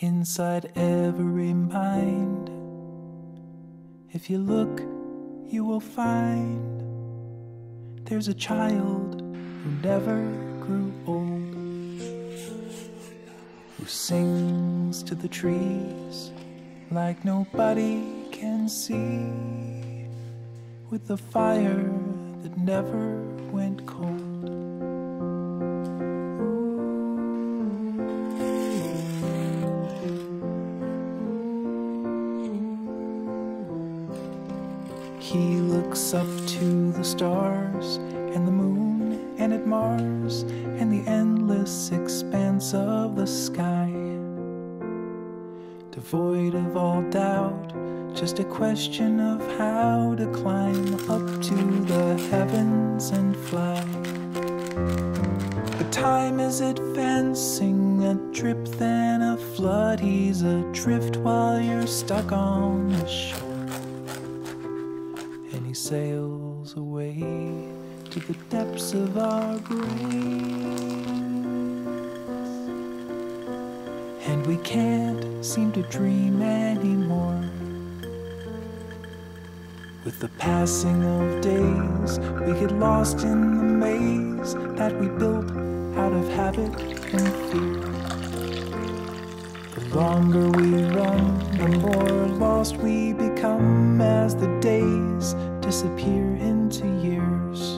inside every mind. If you look, you will find there's a child who never grew old, who sings to the trees like nobody can see, with a fire that never went cold. He looks up to the stars and the moon and at Mars and the endless expanse of the sky, devoid of all doubt, just a question of how to climb up to the heavens and fly. But time is advancing, adrip than a flood. He's adrift while you're stuck on the shore, and he sails away to the depths of our grace. And we can't seem to dream anymore. With the passing of days, we get lost in the maze that we built out of habit and fear. The longer we run, the more lost we become as the days disappear into years.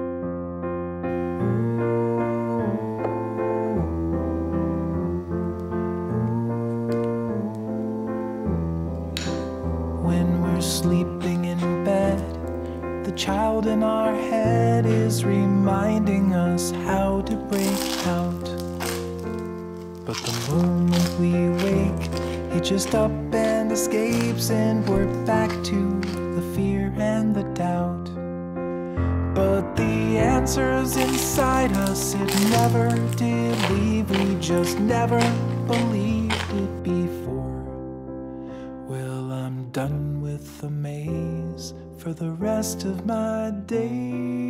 When we're sleeping in bed, the child in our head is reminding us how to break out. But the moment we wake, he just up and escapes, and we're back to the fear and the doubt. But the answer's inside us, it never did leave. We just never believed it before. Well, I'm done with the maze for the rest of my days.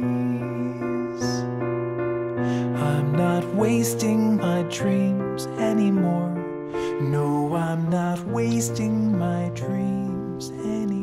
I'm not wasting my dreams anymore. No, I'm not wasting my dreams anymore.